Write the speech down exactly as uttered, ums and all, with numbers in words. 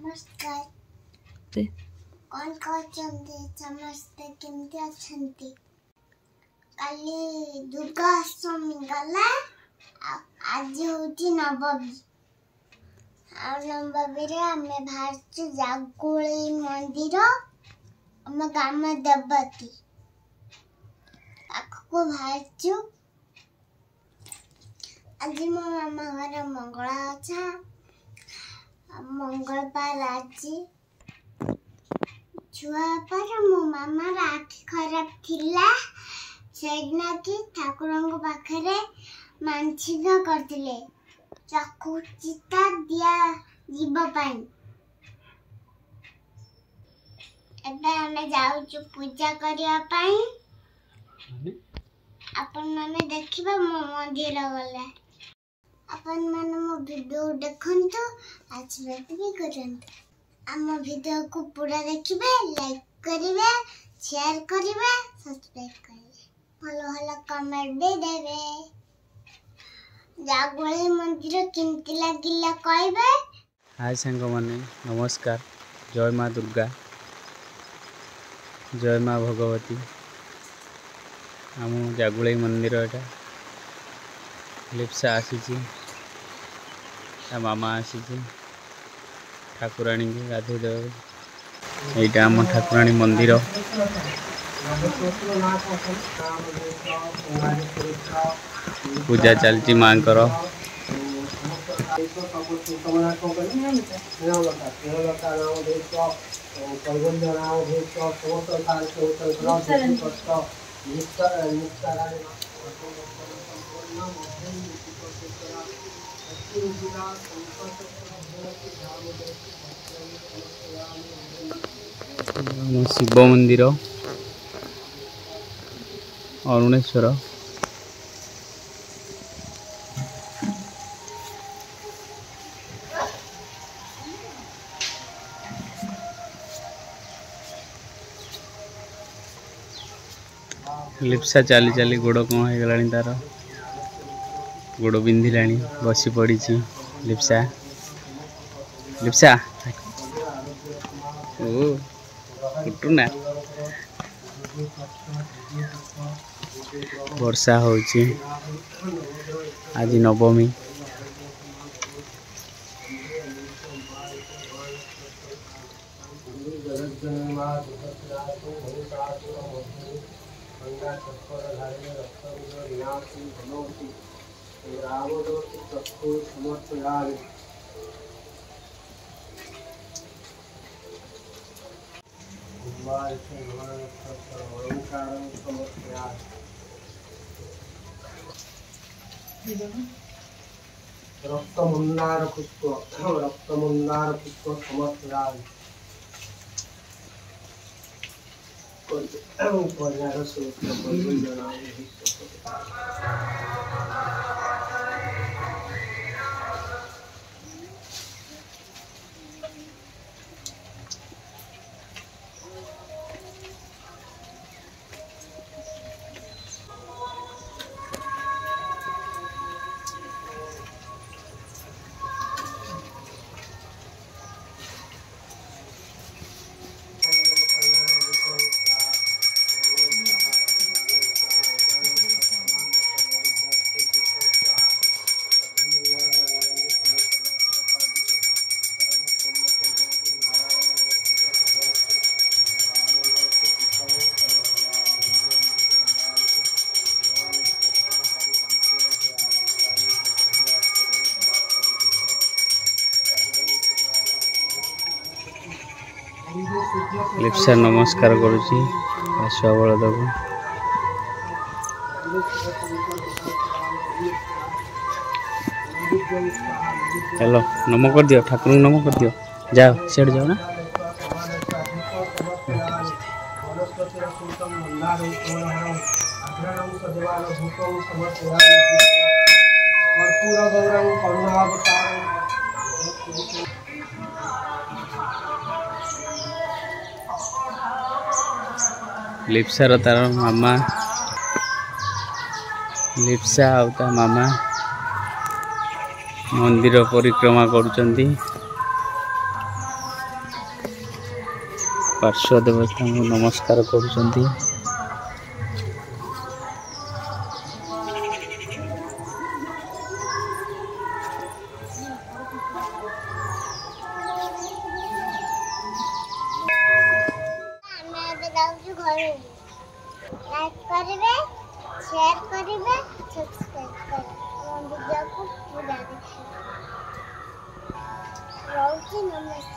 नमस्कार। कौन कहते समस्ते केमती अछंती? काली दुर्गा अष्टमी गला आज होती नवमी आ नवमी रे हमें बाहर जागुली मंदिर आम ग्राम देवती आखको बाहर आज मो मामा घर मंगला अच्छा मंगलवार आज छुआ पर मो मामा आखि खराब थिला सेना की ठाकुर पाखे मानसिक करते चक्षु चिता दिया जीवाई एबे जाऊँ पूजा करने अपन माने देखिबा मो मंदिर गला अपन माने मो वीडियो देखंतु आशीर्वाद भी करंतु आम वीडियो को पूरा देखिबे लाइक करिवे शेयर करिवे सब्सक्राइब करिवे भलो भलो कमेंट भी देवे जागुली मंदिर केमती लागिला कहबे। हाय संग माने नमस्कार। जय माँ दुर्गा जय माँ भगवती। आम जागुली मंदिर एटा लिप्सा आसी मामा आसी ठाकुराणी की गाधे दे यहाँ आम ठाकुराणी मंदिर पूजा चलती माँ कर शिव मंदिर अरुणेश्वर लिप्सा चली चली गोड़ कौन हो गला तार गोड़ बिंधिला बसी पड़ी लिप्सा लिप्सा ओ उठुना वर्षा होची आज नवमी रक्त मंदार पुष्प रक्त मंदार पुष्प समर्पयामि परिवार सूत्र लिप्सा नमस्कार करुची अश्वा बलद को हेलो नम कर दियो ठाकुर नम कर दियो जाओ सेठ जाओ ना लिप्सा तार मामा लिप्सा आउता मामा मंदिर परिक्रमा करुचंती पार्श्व देवता नमस्कार करुଛନ୍ତି। लाइक करेंगे, शेयर करेंगे, सब्सक्राइब करेंगे। वीडियो को पूरा देखिए। नमस्ते।